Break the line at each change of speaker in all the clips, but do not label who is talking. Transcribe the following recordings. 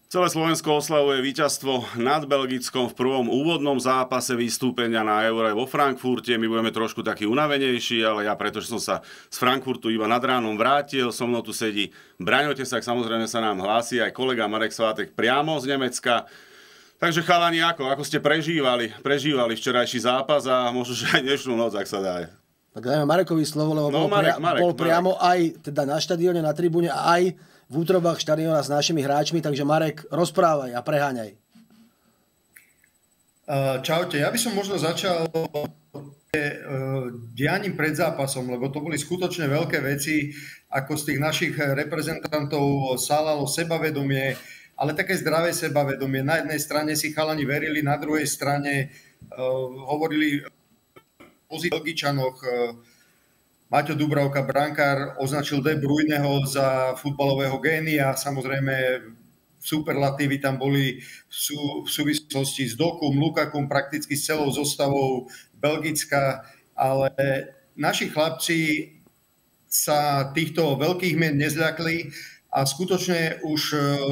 Celé Slovensko oslavuje víťazstvo nad Belgickom v prvom úvodnom zápase vystúpenia na Eure vo Frankfurte. My budeme trošku takí unavenejší, ale ja pretože som sa z Frankfurtu iba nad ránom vrátil, so mnou tu sedí Braňo Tesák, samozrejme sa nám hlási aj kolega Marek Svátek priamo z Nemecka. Takže chalani, ako ste prežívali včerajší zápas a možno, že aj dnešnú noc, ak sa dá.
Tak dajme Marekovi slovo, lebo bol priamo aj teda na štadióne, na tribúne a aj v útrobách štadióna s našimi hráčmi, takže Marek, rozprávaj a preháňaj.
Čaute, ja by som možno začal dianím pred zápasom, lebo to boli skutočne veľké veci, ako z tých našich reprezentantov salalo sebavedomie, ale také zdravé sebavedomie. Na jednej strane si chalani verili, na druhej strane hovorili o Belgičanoch. Maťo Dubravka, brankár, označil De Bruyneho za futbalového génia. Samozrejme, superlatívy tam boli v súvislosti s Dokum, Lukakum, prakticky s celou zostavou Belgicka, ale naši chlapci sa týchto veľkých mien nezľakli a skutočne už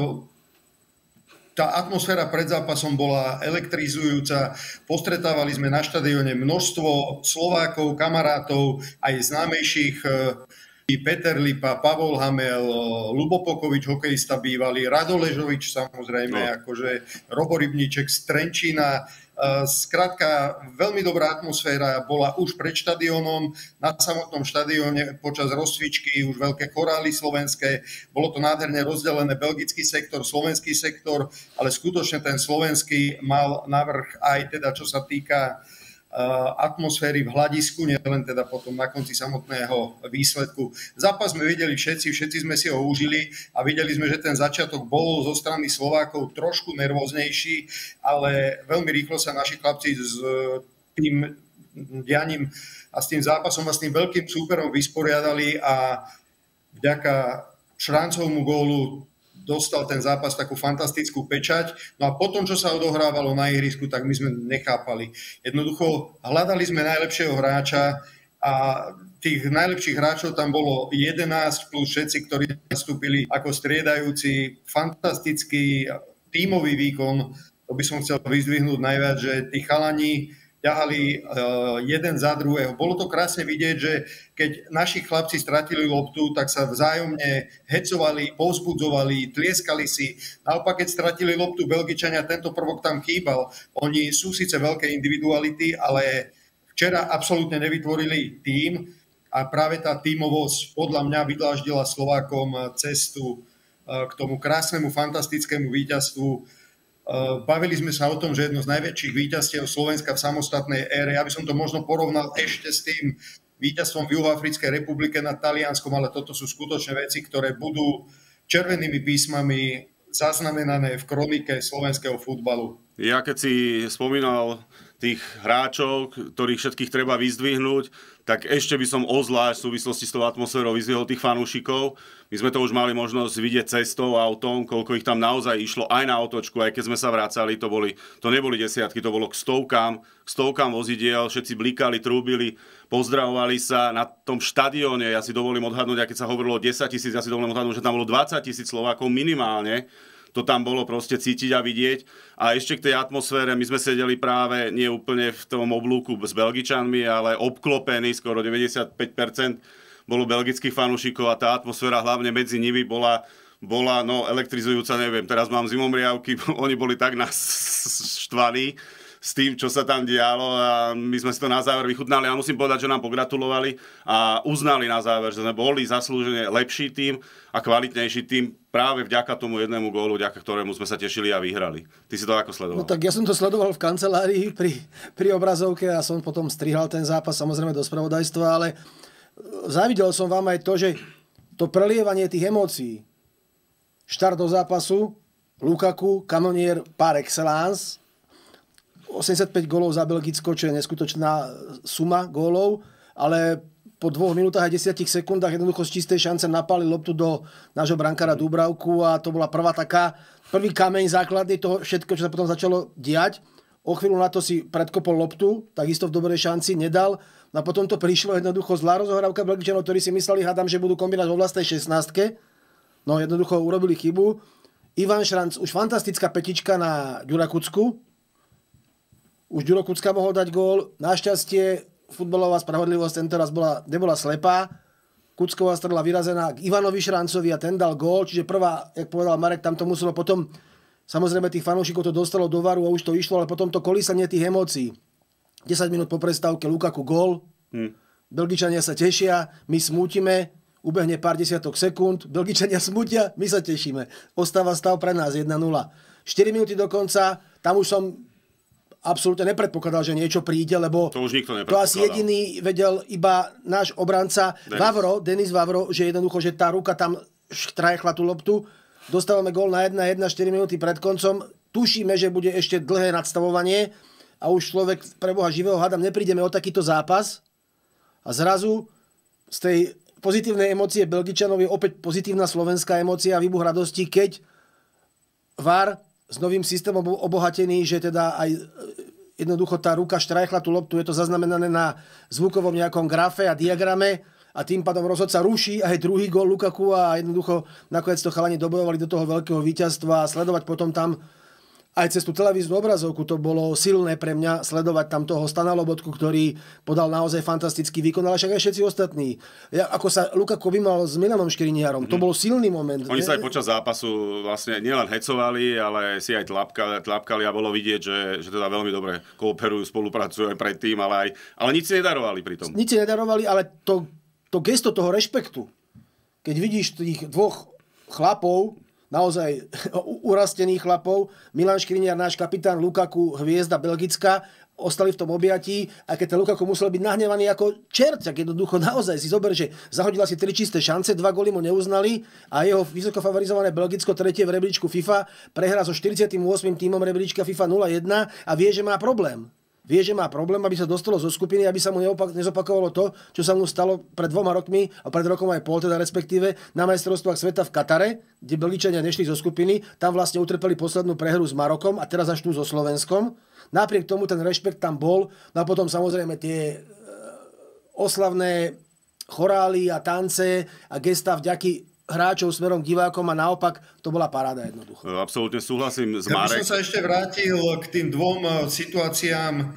tá atmosféra pred zápasom bola elektrizujúca. Postretávali sme na štadióne množstvo Slovákov, kamarátov, aj známejších, Peter Lipa, Pavol Hamel, Lubo Pokovič, hokejista bývalý, Rado Ležovič samozrejme, akože Robo Rybníček z Trenčína. Skrátka, veľmi dobrá atmosféra bola už pred štadiónom, na samotnom štadióne počas rozcvičky už veľké chorály slovenské, bolo to nádherne rozdelené, belgický sektor, slovenský sektor, ale skutočne ten slovenský mal navrch aj teda čo sa týka atmosféry v hľadisku, nielen teda potom na konci samotného výsledku. Zápas sme videli všetci sme si ho užili a videli sme, že ten začiatok bol zo strany Slovákov trošku nervóznejší, ale veľmi rýchlo sa naši chlapci s tým dianím a s tým zápasom a s tým veľkým súperom vysporiadali a vďaka Šráncovmu gólu dostal ten zápas takú fantastickú pečať. No a potom, čo sa odohrávalo na ihrisku, tak my sme nechápali. Jednoducho hľadali sme najlepšieho hráča a tých najlepších hráčov tam bolo 11 plus všetci, ktorí nastúpili ako striedajúci. Fantastický tímový výkon, to by som chcel vyzdvihnúť najviac, že tí chalani ťahali jeden za druhého. Bolo to krásne vidieť, že keď naši chlapci stratili loptu, tak sa vzájomne hecovali, povzbudzovali, tlieskali si. Naopak, keď stratili loptu Belgičania, tento prvok tam chýbal. Oni sú síce veľké individuality, ale včera absolútne nevytvorili tím a práve tá tímovosť podľa mňa vydláždila Slovákom cestu k tomu krásnemu, fantastickému víťazstvu. Bavili sme sa o tom, že jedno z najväčších víťazstiev Slovenska v samostatnej ére, ja by som to možno porovnal ešte s tým víťazstvom v Juhoafrickej republike nad Talianskom, ale toto sú skutočné veci, ktoré budú červenými písmami zaznamenané v kronike slovenského futbalu.
Ja keď si spomínal tých hráčov, ktorých všetkých treba vyzdvihnúť, tak ešte by som ozvlášť v súvislosti s tou atmosférou vyzdvihol tých fanúšikov. My sme to už mali možnosť vidieť cestou, autom, koľko ich tam naozaj išlo aj na otočku, aj keď sme sa vracali, to neboli desiatky, to bolo k stovkám vozidiel, všetci blikali, trúbili, pozdravovali sa na tom štadióne. Ja si dovolím odhadnúť, a keď sa hovorilo o 10 000, ja si dovolím odhadnúť, že tam bolo 20 000 Slovákov minimálne. To tam bolo proste cítiť a vidieť. A ešte k tej atmosfére, my sme sedeli práve nie úplne v tom oblúku s Belgičanmi, ale obklopení, skoro 95% bolo belgických fanúšikov a tá atmosféra hlavne medzi nimi bola elektrizujúca, neviem, teraz mám zimomriavky, oni boli tak naštvaní s tým, čo sa tam dialo a my sme si to na záver vychutnali a musím povedať, že nám pogratulovali a uznali na záver, že sme boli zaslúžene lepší tým a kvalitnejší tým práve vďaka tomu jednému gólu, vďaka ktorému sme sa tešili a vyhrali. Ty si to ako sledoval?
No tak ja som to sledoval v kancelárii pri obrazovke a som potom strihal ten zápas samozrejme do spravodajstva, ale závidel som vám aj to, že to prelievanie tých emócií, štart do zápasu, Lukaku, kanonier par excellence, 85 gólov za Belgicko, čo je neskutočná suma gólov, ale po 2 minútach a 10 sekundách jednoducho z čistej šance napali loptu do nášho brankára Dubravku a to bola prvý kameň základný toho všetko, čo sa potom začalo diať. O chvíľu na to si predkopol loptu, takisto v dobrej šanci nedal. No a potom to prišlo jednoducho zlá rozohrávka Belgičanov, ktorí si mysleli, hádam, že budú kombinovať vo vlastnej 16. No jednoducho urobili chybu. Ivan Šranc, už fantastická petička na Ďura Kucku. Už Ďuro Kucka mohol dať gól. Našťastie futbalová spravodlivosť tentoraz nebola slepá. Kucková strela vyrazená k Ivanovi Šrancovi a ten dal gól. Čiže prvá, jak povedal Marek, tam to muselo potom, samozrejme tých fanúšikov to dostalo do varu a už to išlo, ale potom to kolísanie tých emócií. 10 minút po prestávke Lukaku gól. Belgičania sa tešia, my smútime, ubehne pár desiatok sekúnd, Belgičania smútia, my sa tešíme. Ostáva stav pre nás 1-0. 4 minúty do konca, tam už som absolútne nepredpokladal, že niečo príde, lebo
to už nikto
to asi jediný vedel iba náš obranca Denis Vavro, že jednoducho, že tá ruka tam štrajchla tú loptu. Dostávame gól na 1-1, 4 minúty pred koncom. Tušíme, že bude ešte dlhé nadstavovanie a už človek pre Boha živého hádam, neprídeme o takýto zápas. A zrazu z tej pozitívnej emócie Belgičanov je opäť pozitívna slovenská emócia a výbuch radosti, keď VAR s novým systémom obohatený, že teda aj jednoducho tá ruka štrajchla tú loptu, je to zaznamenané na zvukovom nejakom grafe a diagrame a tým pádom rozhodca ruší aj druhý gól Lukaku a jednoducho nakoniec to chalani dobojovali do toho veľkého víťazstva a sledovať potom tam aj cez tú televíznu obrazovku to bolo silné pre mňa sledovať tam toho Stana Lobotku, ktorý podal naozaj fantastický výkon, ale však aj všetci ostatní. Ako sa Lukaku vymal s Milanom Škriniarom, to bol silný moment.
Oni sa aj počas zápasu vlastne nielen hecovali, ale si aj tlapkali a bolo vidieť, že teda veľmi dobre kooperujú, spolupracujú aj predtým, ale nič si nedarovali pri tom.
Nič si nedarovali, ale to gesto toho rešpektu, keď vidíš tých dvoch chlapov, naozaj urastených chlapov, Milan Škriniar, náš kapitán, Lukaku, hviezda belgická, ostali v tom objatí a keď ten Lukaku musel byť nahnevaný ako čert, tak jednoducho naozaj si zober, že zahodila si 3 čisté šance, 2 góly mu neuznali a jeho vysoko favorizované Belgicko, tretie v rebríčku FIFA, prehrá so 48. tímom rebríčka FIFA 0-1 a vie, že má problém. Vie, že má problém, aby sa dostalo zo skupiny, aby sa mu nezopakovalo to, čo sa mu stalo pred 2 rokmi a pred rokom aj pol, teda respektíve na majstrovstvách sveta v Katare, kde Belgičania nešli zo skupiny, tam vlastne utrpeli poslednú prehru s Marokom a teraz až tu so Slovenskom. Napriek tomu ten rešpekt tam bol, no a potom samozrejme tie oslavné chorály a tance a gestá vďaky hráčov smerom k divákom a naopak to bola paráda jednoducho.
Absolútne súhlasím s Marek.
Ja by som sa ešte vrátil k tým 2 situáciám,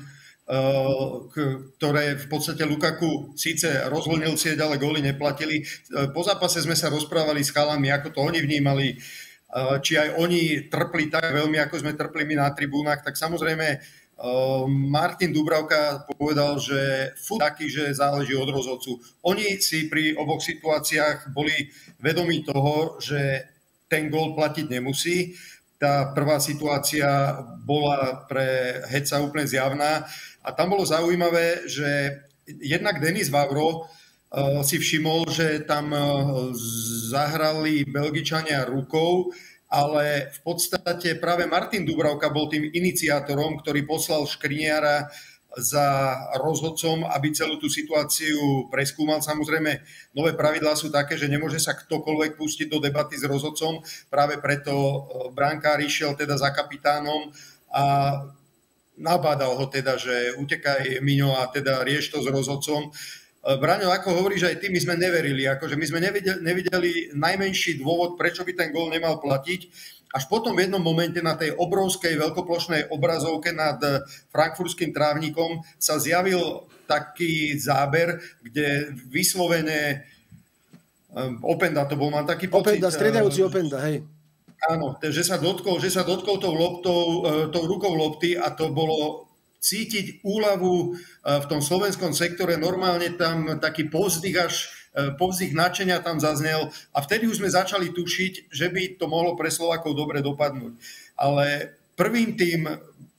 ktoré v podstate Lukaku síce rozhodnil cieť, ale góly neplatili. Po zápase sme sa rozprávali s chalami, ako to oni vnímali, či aj oni trpli tak veľmi, ako sme trpli my na tribúnach, tak samozrejme Martin Dubravka povedal, že taký, že záleží od rozhodcu. Oni si pri oboch situáciách boli vedomí toho, že ten gól platiť nemusí. Tá prvá situácia bola pre Heca úplne zjavná a tam bolo zaujímavé, že jednak Denis Vavro si všimol, že tam zahrali Belgičania rukou, ale v podstate práve Martin Dubravka bol tým iniciátorom, ktorý poslal Škriniara za rozhodcom, aby celú tú situáciu preskúmal. Samozrejme, nové pravidlá sú také, že nemôže sa ktokoľvek pustiť do debaty s rozhodcom. Práve preto brankár išiel teda za kapitánom a nabádal ho teda, že utekaj, Miňo, a teda rieš to s rozhodcom. Braňo, ako hovoríš, aj ty, my sme neverili, akože my sme nevideli najmenší dôvod, prečo by ten gól nemal platiť. Až potom v jednom momente na tej obrovskej veľkoplošnej obrazovke nad frankfurtským trávnikom sa zjavil taký záber, kde vyslovene Openda to bol, mám taký pocit.
Openda, striedajúci Openda, hej.
Áno, že sa dotkol tou rukou lopty a to bolo cítiť úľavu v tom slovenskom sektore. Normálne tam taký povzdych nadšenia tam zaznel a vtedy už sme začali tušiť, že by to mohlo pre Slovákov dobre dopadnúť. Ale prvým tým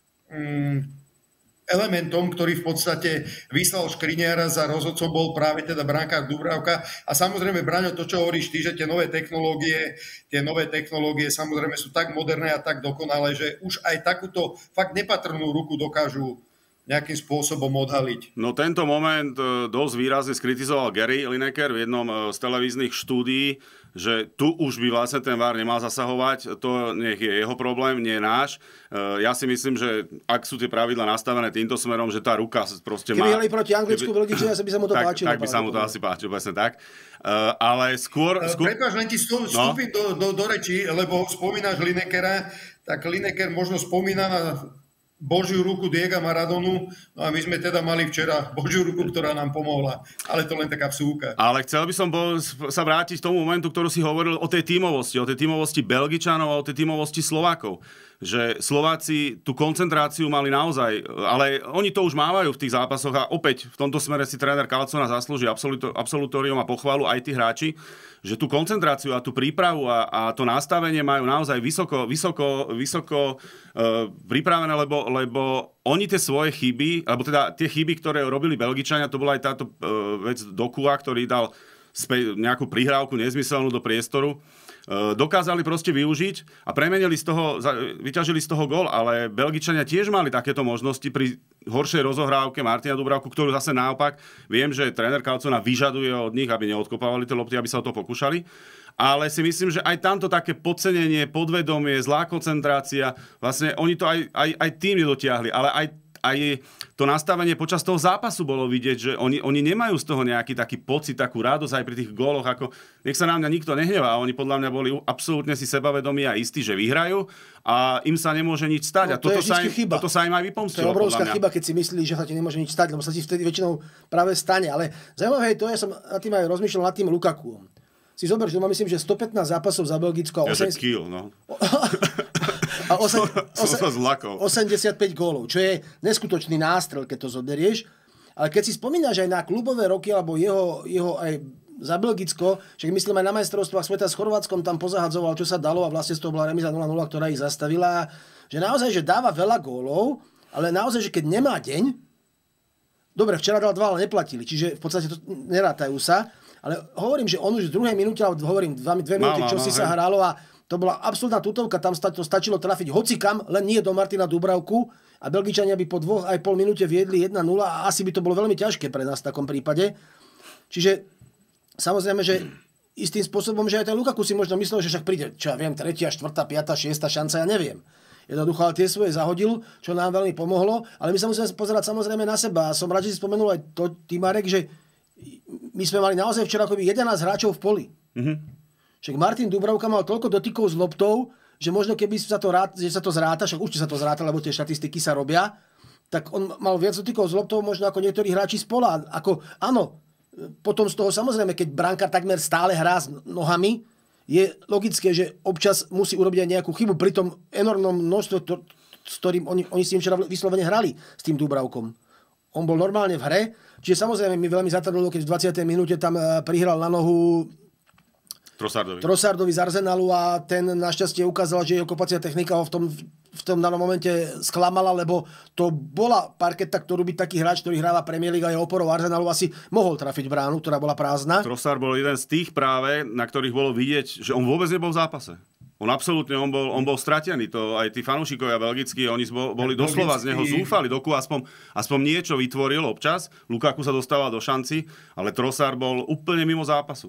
elementom, ktorý v podstate vyslal Škriniara za rozhodcom, bol práve teda brankár Dubravka. A samozrejme, Braňo, to, čo hovoríš ty, že tie nové technológie samozrejme sú tak moderné a tak dokonalé, že už aj takúto fakt nepatrnú ruku dokážu nejakým spôsobom odhaliť.
No tento moment dosť výrazne skritizoval Gary Lineker v jednom z televíznych štúdií, že tu už by vlastne ten VAR nemal zasahovať, to nech je jeho problém, nie je náš. Ja si myslím, že ak sú tie pravidla nastavené týmto smerom, že tá ruka proste má...
Keby hrali proti Anglicku, Belgičania, by sa mu to páčilo.
Tak by sa mu to asi páčilo, presne tak. Ale skôr...
Prepáč, len ti vstúpim do reči, lebo spomínaš Linekera, tak Lineker možno spomína na Božiu ruku Diega Maradonu, no a my sme teda mali včera Božiu ruku, ktorá nám pomohla. Ale to len taká vsúka.
Ale chcel by som sa vrátiť k tomu momentu, ktorú si hovoril o tej tímovosti Belgičanov a o tej tímovosti Slovákov. Že Slováci tú koncentráciu mali naozaj, ale oni to už mávajú v tých zápasoch a opäť v tomto smere si tréner Calzona zaslúži absolutórium a pochvalu aj tí hráči, že tú koncentráciu a tú prípravu a to nastavenie majú naozaj vysoko pripravené, lebo oni tie svoje chyby, alebo teda tie chyby, ktoré robili Belgičania, to bola aj táto vec Dokua, ktorý dal nejakú prihrávku nezmyselnú do priestoru, dokázali proste využiť a vyťažili z toho gól, ale Belgičania tiež mali takéto možnosti pri horšej rozohrávke Martina Dubravku, ktorú zase naopak viem, že tréner Calzona vyžaduje od nich, aby neodkopávali tie lopty, aby sa o to pokúšali. Ale si myslím, že aj tamto také podcenenie, podvedomie, zlá koncentrácia, vlastne oni to aj tým nedotiahli, ale aj to nastavenie počas toho zápasu bolo vidieť, že oni nemajú z toho nejaký taký pocit, takú radosť aj pri tých góloch, ako nech sa na mňa nikto nehnevá. Oni podľa mňa boli absolútne si sebavedomí a istí, že vyhrajú a im sa nemôže nič stať.
No,
a toto sa im aj vypomstilo.
To je obrovská chyba, keď si myslíš, že sa ti nemôže nič stať, lebo sa ti vtedy väčšinou práve stane. Ale zaujímavé je to, ja som nad tým aj rozmýšľal nad tým Lukakuom. Si zober, že má myslím, že 115 zápasov za Belgicko a
80 kg, no.
A 85 gólov, čo je neskutočný nástrel, keď to zoberieš. Ale keď si spomínaš aj na klubové roky, alebo jeho aj za Belgicko, že myslím aj na majstrovstvách sveta s Chorvátskom tam pozahadzoval, čo sa dalo a vlastne z toho bola remíza 0-0, ktorá ich zastavila. Že naozaj, že dáva veľa gólov, ale naozaj, že keď nemá deň, dobre, včera dal 2, ale neplatili, čiže v podstate to nerátajú sa. Ale hovorím, že on už v druhej minúte, alebo hovorím 2 minúty, čo si sa hralo a to bola absolútna tutovka, tam to stačilo trafiť hocikam, len nie do Martina Dubravku a Belgičania by po 2,5 minúte viedli 1-0 a asi by to bolo veľmi ťažké pre nás v takom prípade. Čiže samozrejme, že istým spôsobom, že aj ten Lukaku si možno myslel, že však príde, čo ja viem, 3., 4., 5., 6. šanca, ja neviem. Jednoducho, ale tie svoje zahodil, čo nám veľmi pomohlo, ale my sa musíme pozerať samozrejme na seba. A som rád, že si spomenul aj to, Marek, že my sme mali naozaj včera akoby 11 hráčov v poli. Však Martin Dubravka mal toľko dotykov s loptou, že možno keby sa to zráta, však určite sa to zráta, lebo tie štatistiky sa robia, tak on mal viac dotykov s loptou možno ako niektorí hráči z pola. Áno, potom z toho samozrejme, keď brankár takmer stále hrá s nohami, je logické, že občas musí urobiť aj nejakú chybu pri tom enormnom množstve, s ktorým oni si včera vyslovene hrali s tým Dubravkom. On bol normálne v hre, čiže samozrejme mi veľmi zatrvalo, keď v 20. minúte tam prihral na nohu Trossardovi z Arsenalu a ten našťastie ukázal, že jeho kopacia technika ho v tom danom momente sklamala, lebo to bola parketa, ktorú by taký hráč, ktorý hráva Premier League a je oporou Arsenalu, asi mohol trafiť bránu, ktorá bola prázdna.
Trossard bol jeden z tých práve, na ktorých bolo vidieť, že on vôbec nebol v zápase. On absolútne, on bol stratený. To aj tí fanúšikovia belgickí, oni boli doslova z neho zúfali. Doku aspoň niečo vytvoril občas. Lukaku sa dostával do šanci, ale Trossard bol úplne mimo zápasu.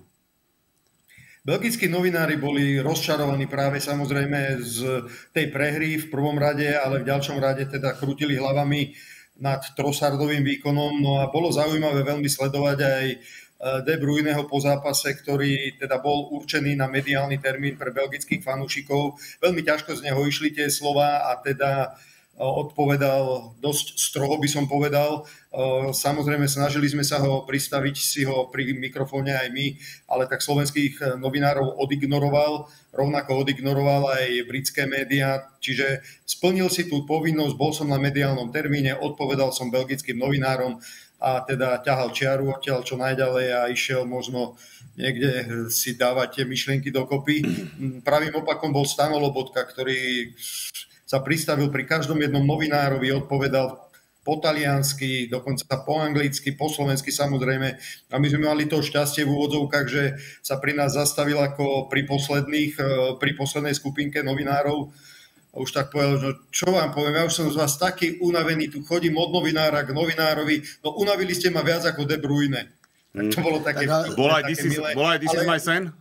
Belgickí novinári boli rozčarovaní práve samozrejme z tej prehry v prvom rade, ale v ďalšom rade teda krútili hlavami nad Trossardovým výkonom. No a bolo zaujímavé veľmi sledovať aj De Bruyneho po zápase, ktorý teda bol určený na mediálny termín pre belgických fanúšikov. Veľmi ťažko z neho išli tie slová a teda odpovedal dosť stroho, by som povedal. Samozrejme, snažili sme sa ho pristaviť si ho pri mikrofóne aj my, ale tak slovenských novinárov odignoroval, rovnako odignoroval aj britské médiá, čiže splnil si tú povinnosť, bol som na mediálnom termíne, odpovedal som belgickým novinárom a teda ťahal čiaru odtiaľ čo najďalej a išiel možno niekde si dávať tie myšlienky dokopy. Pravým opakom bol Stano Lobotka, ktorý sa pristavil pri každom jednom novinárovi, odpovedal po taliansky, dokonca po anglicky, po slovensky samozrejme. A my sme mali to šťastie v úvodzovkách, že sa pri nás zastavil ako pri poslednej skupinke novinárov A už tak povedal, že čo vám poviem, ja už som z vás taký unavený, tu chodím od novinára k novinárovi, no unavili ste ma viac ako De Bruyne. Tak to bolo také,
Bol aj This is my sen?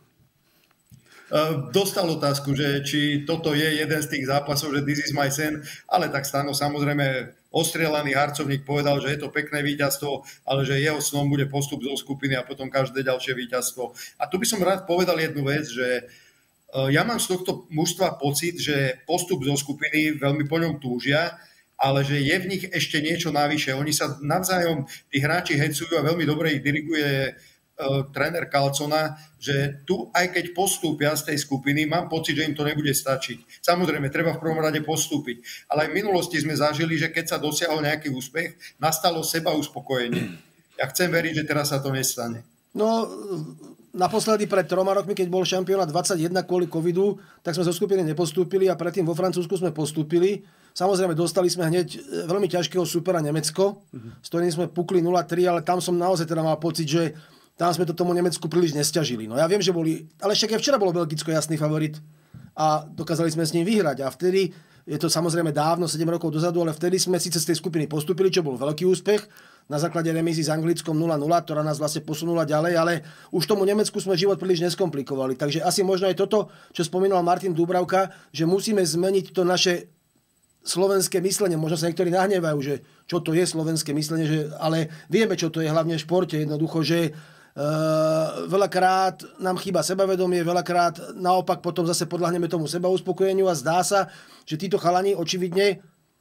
Dostal otázku, že či toto je jeden z tých zápasov, že This is my sen, ale tak Stano samozrejme ostrieľaný harcovník povedal, že je to pekné víťazstvo, ale že jeho snom bude postup zo skupiny a potom každé ďalšie víťazstvo. A tu by som rád povedal jednu vec, že ja mám z tohto mužstva pocit, že postup zo skupiny veľmi po ňom túžia, ale že je v nich ešte niečo navyše. Oni sa navzájom, tí hráči hecujú a veľmi dobre ich diriguje tréner Calzona, že tu, aj keď postúpia z tej skupiny, mám pocit, že im to nebude stačiť. Samozrejme, treba v prvom rade postúpiť. Ale aj v minulosti sme zažili, že keď sa dosiahol nejaký úspech, nastalo seba uspokojenie. Ja chcem veriť, že teraz sa to nestane.
No, naposledy pred 3 rokmi, keď bol šampionát 21 kvôli covidu, tak sme zo skupiny nepostúpili a predtým vo Francúzsku sme postúpili. Samozrejme, dostali sme hneď veľmi ťažkého supera Nemecko, s ktorým sme pukli 0-3, ale tam som naozaj teda mal pocit, že tam sme to tomu Nemecku príliš nesťažili. No ja viem, že boli, ale však aj včera bolo Belgicko jasný favorit a dokázali sme s ním vyhrať. A vtedy, je to samozrejme dávno, 7 rokov dozadu, ale vtedy sme síce z tej skupiny postúpili, čo bol veľký úspech, na základe remízy s Anglickom 0-0, ktorá nás vlastne posunula ďalej, ale už tomu Nemecku sme život príliš neskomplikovali. Takže asi možno aj toto, čo spomínal Martin Dúbravka, že musíme zmeniť to naše slovenské myslenie. Možno sa niektorí nahnevajú, že čo to je slovenské myslenie, ale vieme, čo to je hlavne v športe. Jednoducho, že veľakrát nám chýba sebavedomie, veľakrát naopak potom zase podľahneme tomu sebauspokojeniu a zdá sa, že títo chalani očividne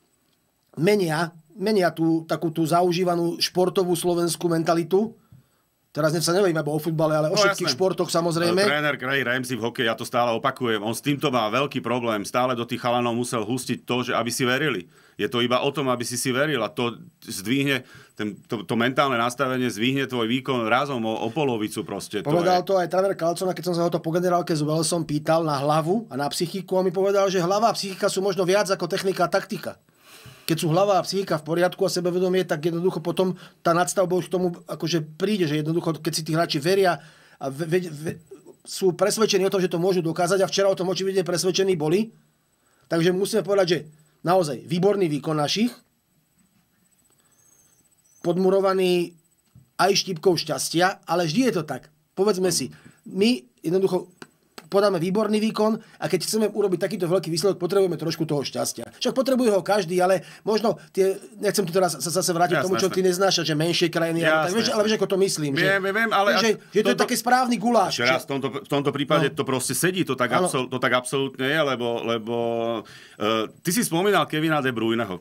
menia takú tú zaužívanú športovú slovenskú mentalitu. Teraz sa neviem iba o futbale, ale o všetkých športoch samozrejme.
Tréner Ray Ramsey v hokeji, ja to stále opakujem, on s týmto má veľký problém. Stále do tých chalanov musel hustiť to, že aby si verili. Je to iba o tom, aby si veril a to zdvihne, to mentálne nastavenie zdvihne tvoj výkon razom o polovicu proste.
Povedal to aj tréner Calzona, keď som sa ho to po generálke s Walesom pýtal na hlavu a na psychiku, on mi povedal, že hlava a psychika sú možno viac ako technika a taktika. Keď sú hlava a psychika v poriadku a sebavedomie, tak jednoducho potom tá nadstavba už k tomu akože príde, že jednoducho, keď si tí hráči veria a sú presvedčení o tom, že to môžu dokázať a včera o tom očividne presvedčení boli. Takže musíme povedať, že naozaj výborný výkon našich, podmurovaný aj štipkou šťastia, ale vždy je to tak. Povedzme si, my jednoducho podáme výborný výkon a keď chceme urobiť takýto veľký výsledok, potrebujeme trošku toho šťastia. Však potrebuje ho každý, ale možno nechcem tu teraz sa zase vrátiť k tomu, čo ty neznášaš, že menšie krajiny, ale vieš, ako to myslím.
Viem, ale
že to je taký správny guláš.
V tomto prípade to proste sedí, to tak absolútne je, lebo ty si spomínal Kevina De Bruyneho.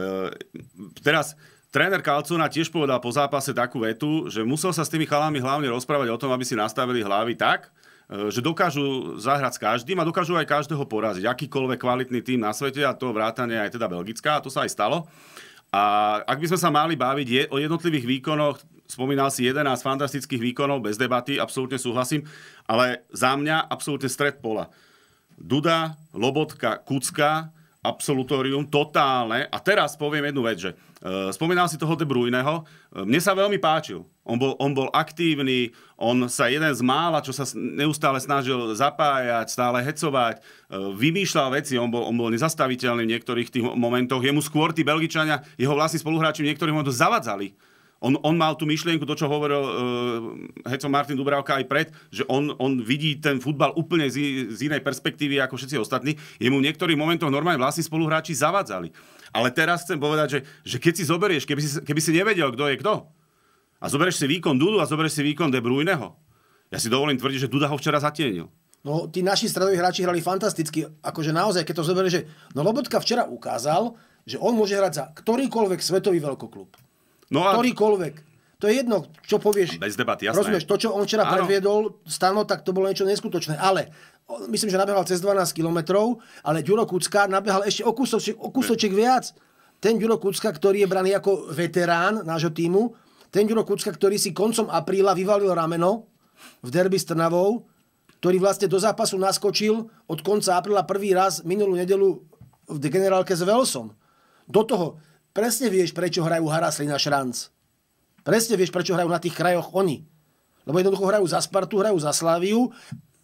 Teraz tréner Calzona tiež povedal po zápase takú vetu, že musel sa s tými chalami hlavne rozprávať o tom, aby si nastavili hlavy tak, že dokážu zahrať s každým a dokážu aj každého poraziť. Akýkoľvek kvalitný tím na svete a to vrátane aj teda Belgická, a to sa aj stalo. A ak by sme sa mali baviť o jednotlivých výkonoch, spomínal si 11 fantastických výkonov, bez debaty, absolútne súhlasím, ale za mňa absolútne stred pola. Duda, Lobotka, Kucka, absolutórium, totálne. A teraz poviem jednu vec, že spomínal si toho De Bruyneho, mne sa veľmi páčil. On bol aktívny, on sa jeden z mála, čo sa neustále snažil zapájať, stále hecovať, vymýšľal veci, on bol nezastaviteľný v niektorých tých momentoch. Jemu skôr tí Belgičania, jeho vlastní spoluhráči v niektorých momentoch zavadzali. On mal tú myšlienku, to, čo hovoril heco Martin Dúbravka aj pred, že on vidí ten futbal úplne z inej perspektívy ako všetci ostatní. Jemu v niektorých momentoch normálne vlastní spoluhráči zavadzali. Ale teraz chcem povedať, že keď si zoberieš, keby si nevedel, kto je kto, a zoberieš si výkon Dudu a zoberieš si výkon De Bruyneho, ja si dovolím tvrdiť, že Duda ho včera zatienil.
No, tí naši stredoví hráči hrali fantasticky. Akože naozaj, keď to zoberieš, že Lobotka včera ukázal, že on môže hrať za ktorýkoľvek svetový veľkoklub. No a ktorýkoľvek. To je jedno, čo povieš.
Bez debaty, jasné.
Rozumieš, to, čo on včera predviedol, Stano, tak to bolo niečo neskutočné. Ale myslím, že nabehal cez 12 kilometrov, ale Ďuro Kucka nabehal ešte o kúsoček viac. Ten Ďuro Kucka, ktorý je braný ako veterán nášho tímu, ten Ďuro Kucka, ktorý si koncom apríla vyvalil rameno v derby s Trnavou, ktorý vlastne do zápasu naskočil od konca apríla prvý raz minulú nedeľu v generálke s Walesom. Do toho presne vieš, prečo hrajú Harasli na Šranc. Presne vieš, prečo hrajú na tých krajoch oni. Lebo jednoducho hrajú za Spartu, hrajú za Sláviu.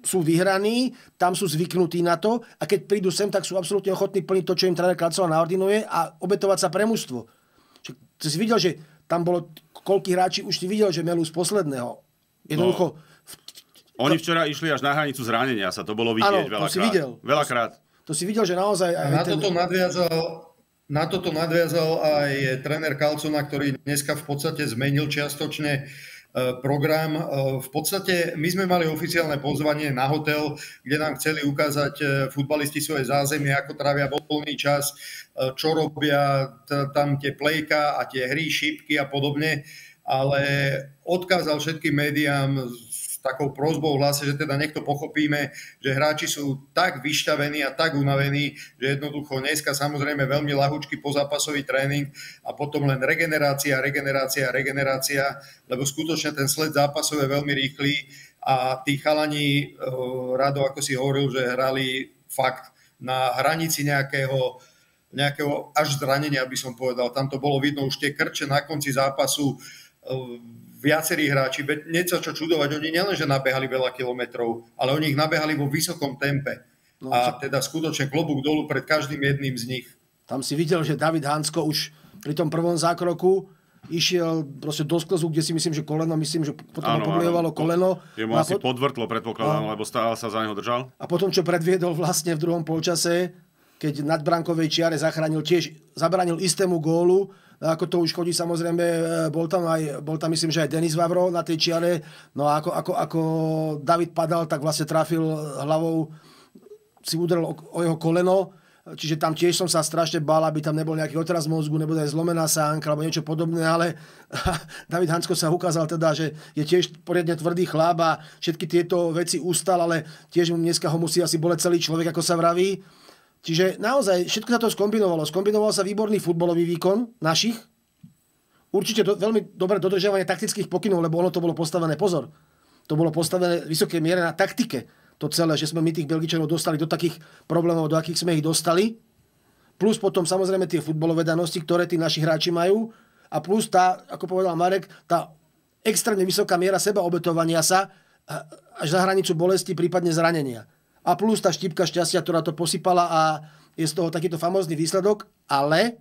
sú vyhraní, tam sú zvyknutí na to a keď prídu sem, tak sú absolútne ochotní plniť to, čo im tréner Kacela naordinuje a obetovať sa pre mužstvo. Ty si videl, že tam bolo koľký hráči, už si videl, že melú z posledného. Jednoducho...
Oni včera išli až na hranicu zranenia sa, to bolo vidieť veľakrát.
To si videl.
Veľakrát.
To si videl, že naozaj...
Na toto nadviazal aj tréner Calzona, ktorý dneska v podstate zmenil čiastočne program. V podstate my sme mali oficiálne pozvanie na hotel, kde nám chceli ukázať futbalisti svoje zázemie, ako trávia voľný čas, čo robia tam tie plejka a tie hry, šípky a podobne, ale odkázal všetkým médiám takou prosbou v hlase, že teda nech to pochopíme, že hráči sú tak vyšťavení a tak unavení, že jednoducho dneska samozrejme veľmi ľahučký pozápasový tréning a potom len regenerácia, lebo skutočne ten sled zápasov je veľmi rýchly a tí chalani, Rado, ako si hovoril, že hrali fakt na hranici nejakého až zranenia, by som povedal. Tam to bolo vidno už tie krče na konci zápasu, viacerí hráči, niečo čo čudovať, oni nielenže nabehali veľa kilometrov, ale oni ich nabehali vo vysokom tempe. No, a teda skutočne klobúk dolu pred každým jedným z nich.
Tam si videl, že David Hansko už pri tom prvom zákroku išiel proste do sklezu, kde si myslím, že koleno, že potom poblievalo koleno.
Jemu asi podvrtlo, predpokladám, lebo stále sa za neho držal.
A potom, čo predviedol vlastne v druhom polčase, keď na bránkovej čiare zabránil istému gólu, ako to už chodí, samozrejme, bol tam myslím, že aj Denis Vavro na tej čiare, no a ako David padal, tak vlastne trafil hlavou, si udrel o jeho koleno, čiže tam tiež som sa strašne bál, aby tam nebol nejaký otraz mozgu, nebo aj zlomená sánka, alebo niečo podobné, ale David Hansko sa ukázal teda, že je tiež poriadne tvrdý chlap a všetky tieto veci ustal, ale tiež dneska ho musí asi boleť celý človek, ako sa vraví. Čiže naozaj všetko sa to skombinovalo. Skombinovalo sa výborný futbalový výkon našich. Určite veľmi dobré dodržiavanie taktických pokynov, lebo ono to bolo postavené, pozor, to bolo postavené v vysokej miere na taktike. To celé, že sme my tých Belgičanov dostali do takých problémov, do akých sme ich dostali. Plus potom samozrejme tie futbalové danosti, ktoré tí naši hráči majú. A plus tá, ako povedal Marek, tá extrémne vysoká miera sebaobetovania sa až za hranicu bolesti, prípadne zranenia. A plus tá štipka šťastia, ktorá to posypala a je z toho takýto famózny výsledok. Ale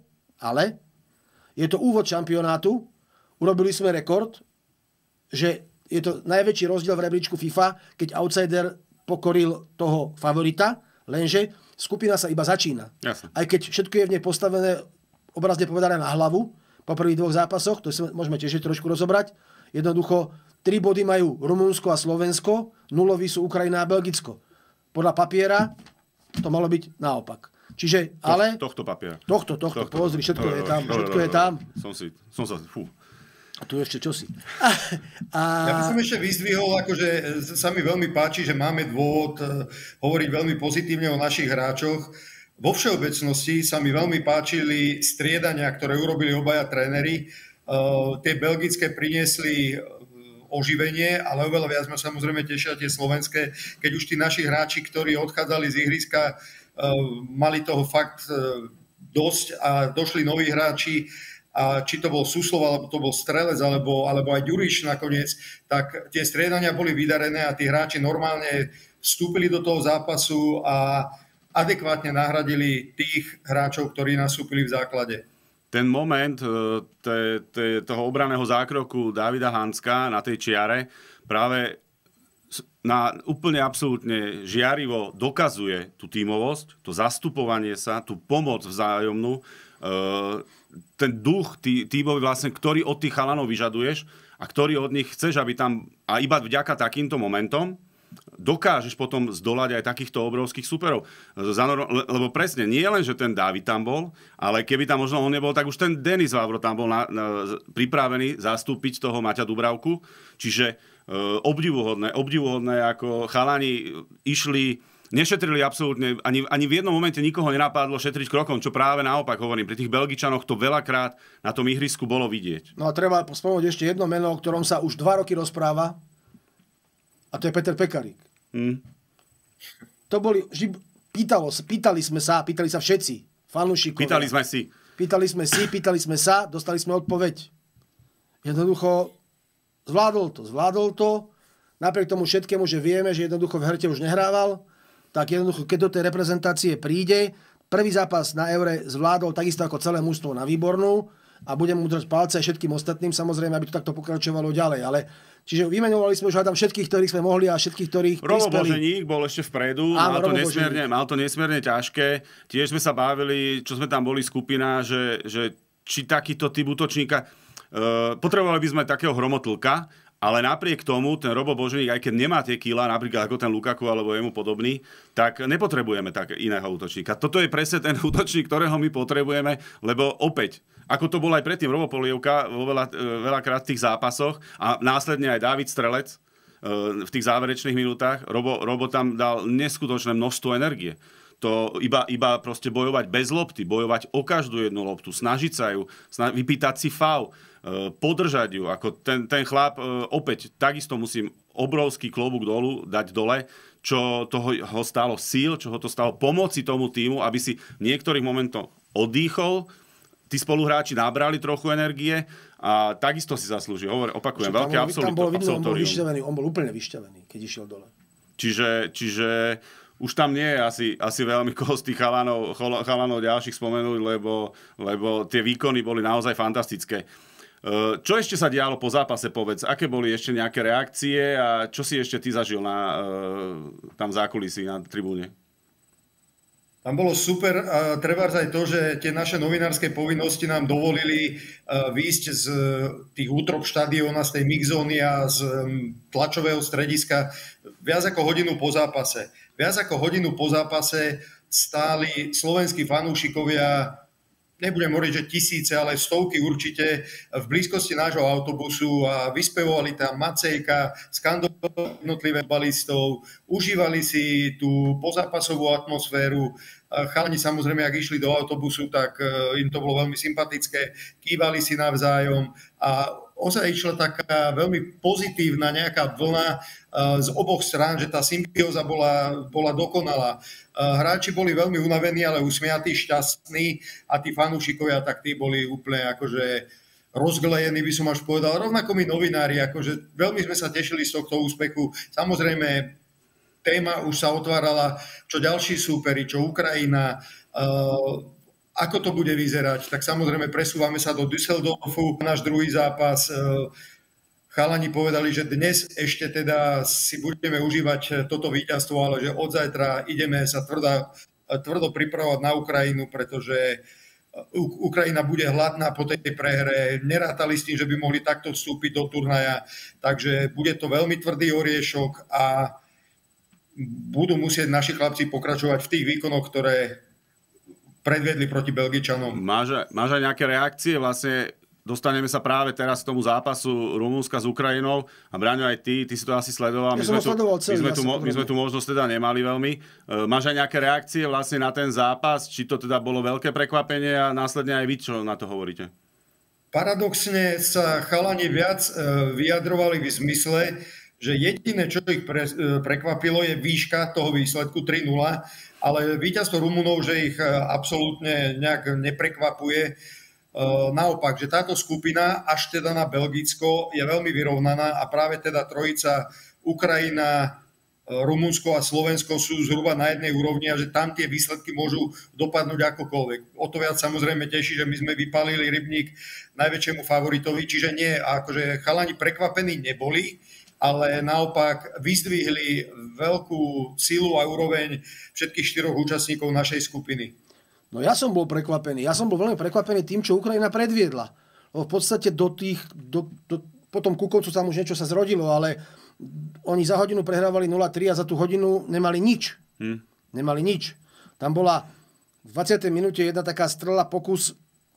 je to úvod šampionátu. Urobili sme rekord, že je to najväčší rozdiel v rebríčku FIFA, keď outsider pokoril toho favorita, lenže skupina sa iba začína.
Jasne.
Aj keď všetko je v nej postavené, obrazne povedané, na hlavu, po prvých dvoch zápasoch, to si môžeme tiež trošku rozobrať. Jednoducho, 3 body majú Rumunsko a Slovensko, nuloví sú Ukrajina a Belgicko. Podľa papiera to malo byť naopak. Čiže, ale...
Tohto papiera.
Tohto, pozri, všetko je tam.
Som sa,
A tu ešte čosi.
Ja by som ešte vyzdvihol, akože sa mi veľmi páči, že máme dôvod hovoriť veľmi pozitívne o našich hráčoch. Vo všeobecnosti sa mi veľmi páčili striedania, ktoré urobili obaja tréneri. Tie belgické priniesli oživenie, ale oveľa viac ma samozrejme tešia tie slovenské, keď už tí naši hráči, ktorí odchádzali z ihriska, mali toho fakt dosť a došli noví hráči, a či to bol Suslov, alebo to bol Strelec, alebo aj Ďuriš nakoniec, tak tie striedania boli vydarené a tí hráči normálne vstúpili do toho zápasu a adekvátne nahradili tých hráčov, ktorí nastúpili v základe.
Ten moment toho obranného zákroku Davida Hanska na tej čiare práve úplne absolútne žiarivo dokazuje tú tímovosť, to zastupovanie sa, tú pomoc vzájomnú, ten duch tímový vlastne, ktorý od tých chalanov vyžaduješ a ktorý od nich chceš, aby tam, a iba vďaka takýmto momentom dokážeš potom zdolať aj takýchto obrovských superov. Lebo presne, nie len, že ten Dávid tam bol, ale keby tam možno on nebol, tak už ten Denis Vavro tam bol pripravený zastúpiť toho Maťa Dubravku. Čiže obdivuhodné, ako chalani nešetrili absolútne, ani v jednom momente nikoho nenapadlo šetriť krokom, čo práve naopak hovorím. Pri tých Belgičanoch to veľakrát na tom ihrisku bolo vidieť.
No a treba spomenúť ešte jedno meno, o ktorom sa už 2 roky rozpráva, a to je Peter Pekarík. To boli, pýtali sa všetci fanúšikovia. Pýtali sme sa, dostali sme odpoveď. Jednoducho zvládol to. napriek tomu všetkému, že vieme, že jednoducho v herte už nehrával, tak jednoducho, keď do tej reprezentácie príde, prvý zápas na Eure zvládol takisto ako celé mužstvo na výbornú a budem mu držať palce aj všetkým ostatným, samozrejme, aby to takto pokračovalo ďalej. Ale čiže vymenovali sme už hádam všetkých, ktorých sme mohli a všetkých, ktorých
Robo
prispeli.
Boženík bol ešte vpredu, mal to nesmierne ťažké. Tiež sme sa bavili, čo sme tam boli skupina, že či takýto typ útočníka, potrebovali by sme takého hromotlka, ale napriek tomu ten Robo Boženík, aj keď nemá tie kila, napríklad ako ten Lukaku alebo jemu podobný, tak nepotrebujeme tak iného útočníka. Toto je presne ten útočník, ktorého my potrebujeme, lebo opäť, ako to bol aj predtým Robo Polievka vo veľakrát v tých zápasoch a následne aj Dávid Strelec v tých záverečných minútach, Robo tam dal neskutočné množstvo energie. To iba proste bojovať bez lopty, bojovať o každú jednu loptu, snažiť sa ju, vypýtať si faul, podržať ju. Ako ten chlap, opäť, takisto musím obrovský klobúk dolu dať dole, čo toho ho stálo síl, čo ho to stálo pomoci tomu týmu, aby si v niektorých momentoch oddychol, tí spoluhráči nabrali trochu energie a takisto si zaslúži. Opakujem, veľké absolutórium.
On bol úplne vyšťavený, keď išiel dole.
Čiže už tam nie je asi veľmi koho z tých chalanov ďalších spomenúť, lebo tie výkony boli naozaj fantastické. Čo ešte sa dialo po zápase, povedz? Aké boli ešte nejaké reakcie a čo si ešte ty zažil tam v zákulisí na tribúne?
Tam bolo super a trebárs aj to, že tie naše novinárske povinnosti nám dovolili výjsť z tých útrop štadióna, z tej mixzóny a z tlačového strediska viac ako hodinu po zápase. Viac ako hodinu po zápase stáli slovenskí fanúšikovia, nebudem hovoriť, že tisíce, ale stovky určite, v blízkosti nášho autobusu a vyspevovali tam Macejka, skandovali jednotlivé balistov, užívali si tú pozápasovú atmosféru. Chalani samozrejme, ak išli do autobusu, tak im to bolo veľmi sympatické, kývali si navzájom a ozaj išla taká veľmi pozitívna nejaká vlna z oboch strán, že tá symbióza bola dokonalá. Hráči boli veľmi unavení, ale usmiatí, šťastní a tí fanúšikovia, tak tí boli úplne akože rozglejení, by som až povedal. Rovnako my novinári, akože veľmi sme sa tešili z tohto úspechu. Samozrejme, téma už sa otvárala, čo ďalší súperi, čo Ukrajina, ako to bude vyzerať. Tak samozrejme presúvame sa do Düsseldorfu, náš druhý zápas. Chalani povedali, že dnes ešte teda si budeme užívať toto víťazstvo, ale že od zajtra ideme sa tvrdo pripravovať na Ukrajinu, pretože Ukrajina bude hladná po tej prehre. Nerátali s tým, že by mohli takto vstúpiť do turnaja. Takže bude to veľmi tvrdý oriešok a budú musieť naši chlapci pokračovať v tých výkonoch, ktoré predvedli proti Belgičanom.
Máš aj nejaké reakcie? Vlastne dostaneme sa práve teraz k tomu zápasu Rumunska s Ukrajinou a Braňo, aj ty si to asi sledoval. My sme tu možnosť teda nemali veľmi. Máš aj nejaké reakcie vlastne na ten zápas? Či to teda bolo veľké prekvapenie a následne aj vy, čo na to hovoríte?
Paradoxne sa chalani viac vyjadrovali v zmysle, že jediné, čo ich prekvapilo, je výška toho výsledku 3-0, ale víťazstvo Rumunov, že ich absolútne nejak neprekvapuje. Naopak, že táto skupina, až teda na Belgicko, je veľmi vyrovnaná a práve teda trojica Ukrajina, Rumunsko a Slovensko sú zhruba na jednej úrovni a že tam tie výsledky môžu dopadnúť akokoľvek. O to viac samozrejme teší, že my sme vypálili rybník najväčšiemu favoritovi, čiže nie, akože chalani prekvapení neboli, ale naopak vyzdvihli veľkú silu a úroveň všetkých 4 účastníkov našej skupiny.
No ja som bol prekvapený. Ja som bol veľmi prekvapený tým, čo Ukrajina predviedla. V podstate potom Kukovcu tam už niečo sa zrodilo, ale oni za hodinu prehrávali 0-3 a za tú hodinu nemali nič. Nemali nič. Tam bola v 20. minúte jedna taká strela, pokus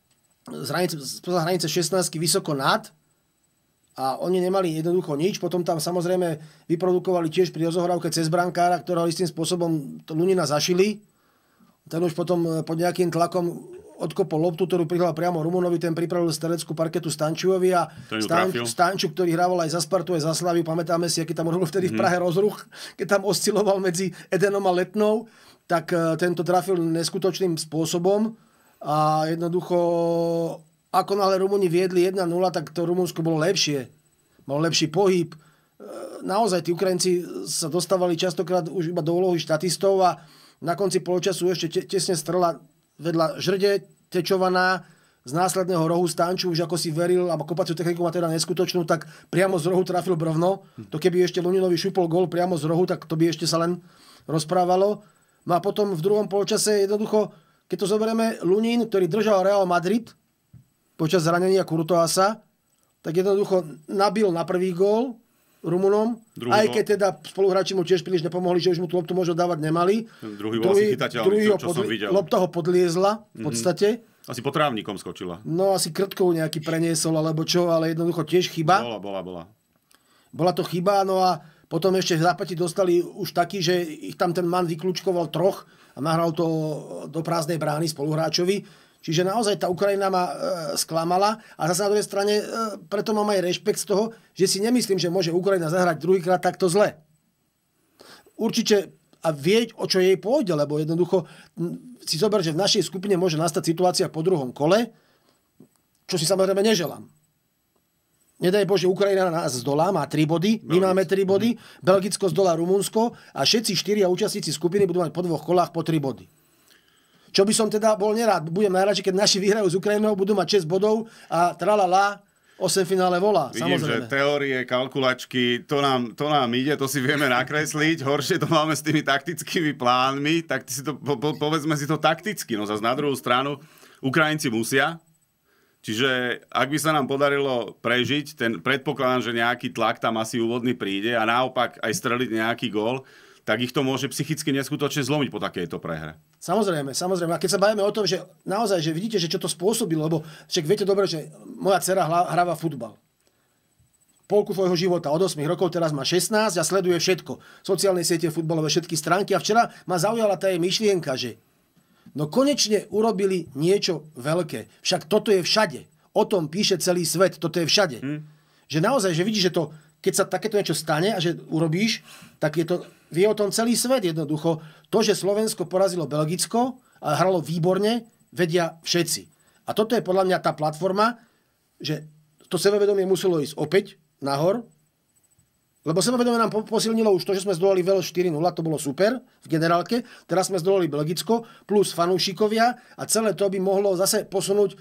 spoza hranice 16 vysoko nad, a oni nemali jednoducho nič. Potom tam samozrejme vyprodukovali tiež pri rozohrávke cez brankára, ktorého istým spôsobom Lunina zašili. Ten už potom pod nejakým tlakom odkopol loptu, ktorú prihral priamo Rumunovi, ten pripravil streleckú parketu Stančujovi a Stanču, ktorý hrával aj za Spartu, aj za Slaviu, pamätáme si, aký tam robil vtedy v Prahe rozruch, keď tam osciloval medzi Edenom a Letnou, tak tento trafil neskutočným spôsobom a jednoducho ako náhle Rumúni viedli 1-0, tak to Rumunsko bolo lepšie. Mal lepší pohyb, naozaj tí Ukrajinci sa dostávali častokrát už iba do úlohy štatistov a na konci poločasu ešte tesne strela vedľa žrde tečovaná z následného rohu Stanču, už ako si veril, alebo kopaciu techniku má teda neskutočnú, tak priamo z rohu trafil Brovno. To keby ešte Luninovi šupol gól priamo z rohu, tak to by ešte sa len rozprávalo. No a potom v druhom poločase jednoducho, keď to zoberieme, Lunín, ktorý držal Real Madrid počas zranenia Courtoisa, tak jednoducho nabil na prvý gól Rumunom, aj keď teda spoluhráči mu tiež príliš nepomohli, že už mu tú loptu možno dávať nemali.
Druhý bol asi chytateľný, čo som videl.
Lopta ho podliezla v podstate.
Asi po trávnikom skočila.
No asi krtkou nejaký preniesol, alebo čo, ale jednoducho tiež chyba.
Bola.
Bola to chyba, no a potom ešte v zápäti dostali už taký, že ich tam ten man vyklúčkoval troch a nahral to do prázdnej brány spoluhráčovi. Čiže naozaj tá Ukrajina ma sklamala a zase na druhej strane preto mám aj rešpekt z toho, že si nemyslím, že môže Ukrajina zahrať druhýkrát takto zle. Určite a vie, o čo jej pôjde, lebo jednoducho si zober, že v našej skupine môže nastať situácia po druhom kole, čo si samozrejme neželám. Nedaj Bože, Ukrajina nás zdolá, má 3 body, my máme 3 body, Belgicko zdolá Rumunsko a všetci 4 účastníci skupiny budú mať po 2 kolách po 3 body. Čo by som teda bol nerád. Budem najradšej, keď naši vyhrajú s Ukrajinou, budú mať 6 bodov a tralala, 8 finále volá.
Vidím,
samozrejme.
Že teórie, kalkulačky, to nám ide, to si vieme nakresliť. Horšie to máme s tými taktickými plánmi, tak si to, povedzme si to takticky. No zase na druhú stranu, Ukrajinci musia. Čiže ak by sa nám podarilo prežiť, predpokladám, že nejaký tlak tam asi úvodný príde a naopak aj streliť nejaký gól, tak ich to môže psychicky neskutočne zlomiť po takejto prehre.
Samozrejme. A keď sa bavíme o tom, že naozaj, že vidíte, že čo to spôsobilo, lebo však viete dobre, že moja dcera hráva futbal. Polku svojho života od 8 rokov, teraz má 16 a sleduje všetko. Sociálne siete, futbalové, všetky stránky. A včera ma zaujala tá jej myšlienka, že no konečne urobili niečo veľké. Však toto je všade. O tom píše celý svet. Toto je všade. Že naozaj, že vidíš, že to, keď sa takéto niečo stane a že urobíš, tak je to, vie o tom celý svet jednoducho. To, že Slovensko porazilo Belgicko a hralo výborne, vedia všetci. A toto je podľa mňa tá platforma, že to sebavedomie muselo ísť opäť nahor, lebo sebavedomie nám posilnilo už to, že sme zdolali Wales 4-0, to bolo super v generálke, teraz sme zdolali Belgicko, plus fanúšikovia a celé to by mohlo zase posunúť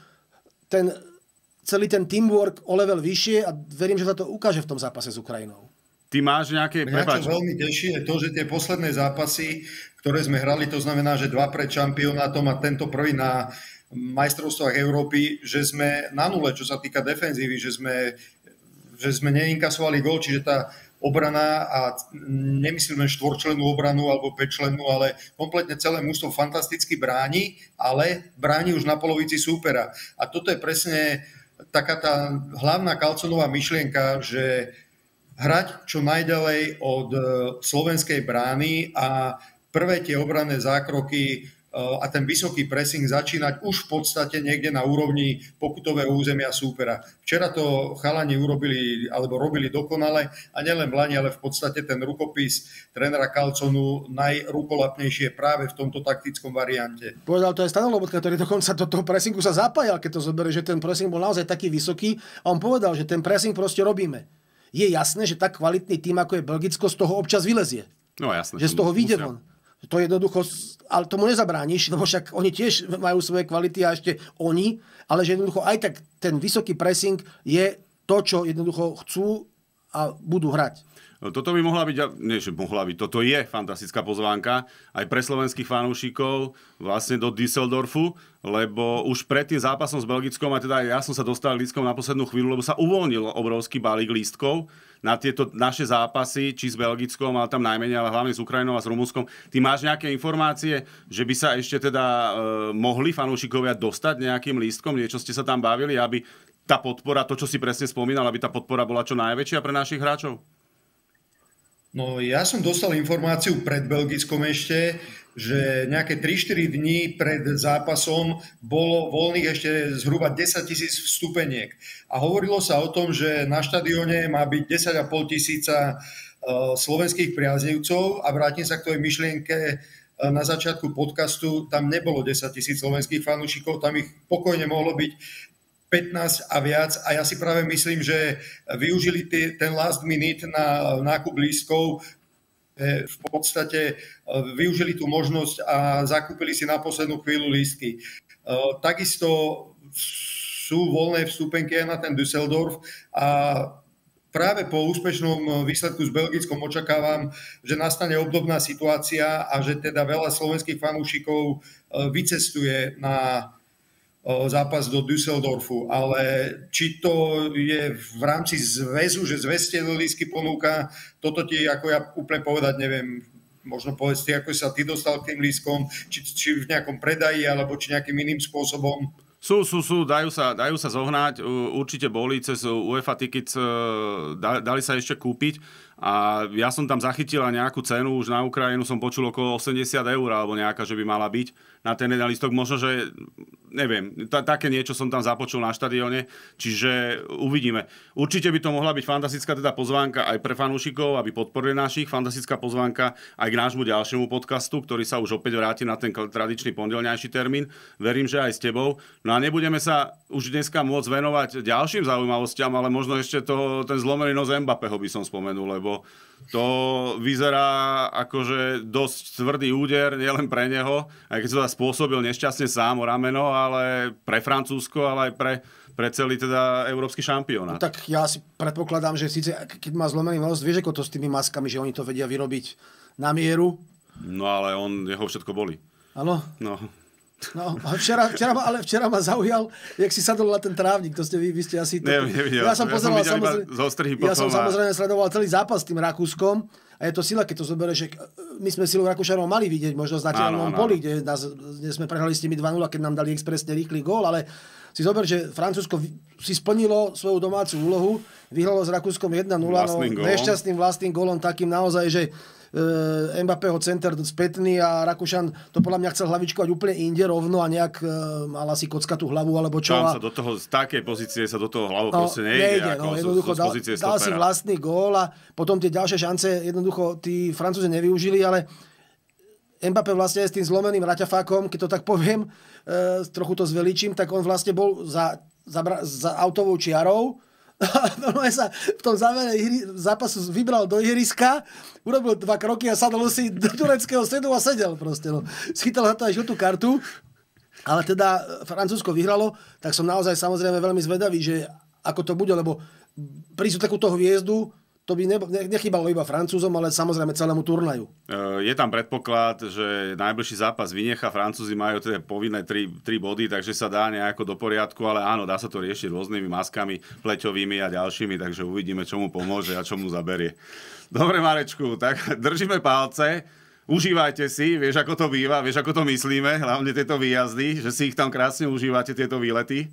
celý ten teamwork o level vyššie a verím, že sa to ukáže v tom zápase s Ukrajinou.
Ty máš nejaké...
Mňa čo veľmi teší je to, že tie posledné zápasy, ktoré sme hrali, to znamená, že 2 pred šampionátom a tento prvý na majstrovstvách Európy, že sme na nule, čo sa týka defenzívy, že sme neinkasovali gól, čiže tá obrana, a nemyslím len 4-člennú obranu alebo 5-člennú, ale kompletne celé mužstvo fantasticky bráni, ale bráni už na polovici súpera. A toto je presne taká tá hlavná Carlsonová myšlienka, že hrať čo najďalej od slovenskej brány a prvé tie obranné zákroky a ten vysoký pressing začínať už v podstate niekde na úrovni pokutového územia súpera. Včera to chalani urobili, alebo robili dokonale a nielen v Lani, ale v podstate ten rukopis trénera Carlsonu najrukolapnejšie práve v tomto taktickom variante.
Povedal to aj Stano Lobotka, ktorý dokonca do toho pressingu sa zapájal, keď to zoberie, že ten pressing bol naozaj taký vysoký a on povedal, že ten pressing proste robíme. Je jasné, že tak kvalitný tým, ako je Belgicko, z toho občas vylezie.
No jasné.
Že z toho vyjde von. To je jednoducho, ale tomu nezabrániš, lebo však oni tiež majú svoje kvality a ešte oni, ale že jednoducho aj tak ten vysoký pressing je to, čo jednoducho chcú a budú hrať.
Toto by mohla byť, toto je fantastická pozvánka aj pre slovenských fanúšikov vlastne do Düsseldorfu, lebo už pred tým zápasom s Belgickom, a teda ja som sa dostal lístkom na poslednú chvíľu, lebo sa uvoľnil obrovský balík lístkov na tieto naše zápasy, či s Belgickom, ale tam najmenej, ale hlavne s Ukrajinou a s Rumunskom. Ty máš nejaké informácie, že by sa ešte teda mohli fanúšikovia dostať nejakým lístkom, niečo ste sa tam bavili, aby tá podpora, to čo si presne spomínal, aby tá podpora bola čo najväčšia pre našich hráčov?
No ja som dostal informáciu pred Belgickom ešte, že nejaké 3-4 dní pred zápasom bolo voľných ešte zhruba 10 000 vstupeniek. A hovorilo sa o tom, že na štadióne má byť 10 500 slovenských priaznivcov a vrátim sa k tej myšlienke na začiatku podcastu, tam nebolo 10 000 slovenských fanúšikov, tam ich pokojne mohlo byť 15 a viac a ja si práve myslím, že využili ten last minute na nákup lístkov, v podstate využili tú možnosť a zakúpili si na poslednú chvíľu lístky. Takisto sú voľné vstupenky aj na ten Düsseldorf a práve po úspešnom výsledku s Belgickom očakávam, že nastane obdobná situácia a že teda veľa slovenských fanúšikov vycestuje na zápas do Düsseldorfu. Ale či to je v rámci zväzu, že zväz tie lístky ponúka, toto ti ako ja úplne povedať neviem. Možno povedz ty, ako sa ty dostal k tým lístkom, či v nejakom predaji, alebo či nejakým iným spôsobom.
Sú, dajú sa zohnať, určite boli cez UEFA Tickets, dali sa ešte kúpiť a ja som tam zachytila nejakú cenu, už na Ukrajinu som počul okolo 80 eur alebo nejaká, že by mala byť na ten jeden lístok, možno, že neviem, také niečo som tam započul na štadióne, čiže uvidíme. Určite by to mohla byť fantastická teda pozvánka aj pre fanúšikov, aby podporili našich, fantastická pozvánka aj k nášmu ďalšiemu podcastu, ktorý sa už opäť vráti na ten tradičný pondelňajší termín. Verím, že aj s tebou. No a nebudeme sa už dneska môcť venovať ďalším zaujímavostiam, ale možno ešte ten zlomený nos Mbappého by som spomenul, lebo to vyzerá akože dosť tvrdý úder, nielen pre neho, aj keď sa spôsobil nešťastne sám o rameno, ale pre Francúzsko, ale aj pre celý teda európsky šampionát.
No, tak ja si predpokladám, že síce keď má zlomený nos, vieš ako to s tými maskami, že oni to vedia vyrobiť na mieru.
No ale jeho všetko boli.
Áno?
No.
No, včera ma zaujal, jak si sadol na ten trávnik, to ste vy ste asi...
Nevidel.
Ja som pozeral,
samozrejme,
samozrejme sledoval celý zápas s tým Rakúskom a je to sila, keď to zoberieš, že my sme silu Rakúšanov mali vidieť možno na Tiranom poli, kde sme prehrali s nimi 2-0, keď nám dali expresne rýchly gól, ale si zober, že Francúzsko si splnilo svoju domácu úlohu, vyhralo s Rakúskom 1-0, nešťastným vlastným gólom takým naozaj, že Mbappého center spätný a Rakúšan to podľa mňa chcel hlavičkovať úplne inde rovno a nejak mal asi kockatú hlavu alebo čo.
Tam sa do toho, z takej pozície sa do toho hlavou proste nejde.
Jednoducho dal si vlastný gól a potom tie ďalšie šance jednoducho tí Francúzi nevyužili, ale Mbappé vlastne s tým zlomeným raťafákom, keď to tak poviem, trochu to zveličím, tak on vlastne bol za autovou čiarou. Normálne sa v tom závere zápasu vybral do ihriska, urobil 2 kroky a sadol si do tureckého sedu a sedel proste. No. Schytal za to aj žltú kartu, ale teda Francúzsko vyhralo, tak som naozaj samozrejme veľmi zvedavý, že ako to bude, lebo prísť takúto hviezdu, to by nechýbalo iba Francúzom, ale samozrejme celému turnaju.
Je tam predpoklad, že najbližší zápas vynecha. Francúzi majú teda povinné 3 body, takže sa dá nejako do poriadku, ale áno, dá sa to riešiť rôznymi maskami, pleťovými a ďalšími, takže uvidíme, čo mu pomôže a čo mu zaberie. Dobre, Marečku, tak držíme palce. Užívajte si, vieš, ako to býva, vieš, ako to myslíme, hlavne tieto výjazdy, že si ich tam krásne užívate, tieto výlety.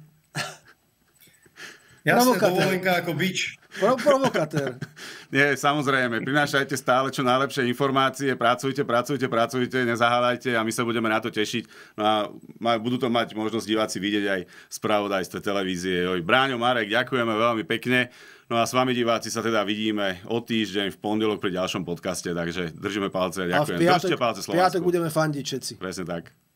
Jasne, dovolenka ako bič.
Provokatér.
Nie, samozrejme, prinášajte stále čo najlepšie informácie, pracujte, nezahádajte a my sa budeme na to tešiť. No a budú to mať možnosť diváci vidieť aj spravodajstve televízie. Bráňo, Marek, ďakujeme veľmi pekne. No a s vami diváci sa teda vidíme o týždeň v pondelok pri ďalšom podcaste, takže držíme palce a ďakujem. Držte palce Slovensku.
V piatok budeme fandiť všetci.
Presne tak.